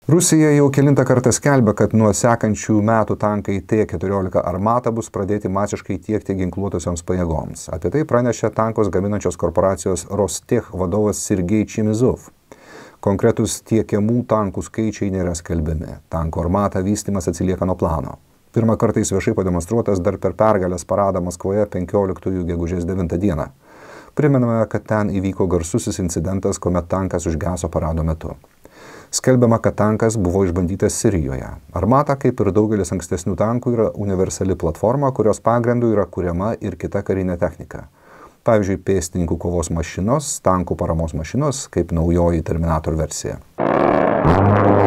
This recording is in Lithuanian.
Rusija jau kelintą kartą skelbia, kad nuo sekančių metų tankai T-14 Armata bus pradėti masiškai tiekti ginkluotosioms pajėgoms. Apie tai pranešė tankus gaminančios korporacijos Rostech vadovas Sergej Chemizov. Konkretus tiekiamų tankų skaičiai nėra skelbiami. Tankų Armata vystymas atsilieka nuo plano. Pirmą kartą jis viešai pademonstruotas dar per pergalės paradą Maskvoje 15 gegužės 9 dieną. Primename, kad ten įvyko garsusis incidentas, kuomet tankas užgeso parado metu. Skelbiama, kad tankas buvo išbandytas Sirijoje. Armata, kaip ir daugelis ankstesnių tankų, yra universali platforma, kurios pagrindu yra kuriama ir kita karinė technika. Pavyzdžiui, pėstininkų kovos mašinos, tankų paramos mašinos, kaip naujoji Terminator versija.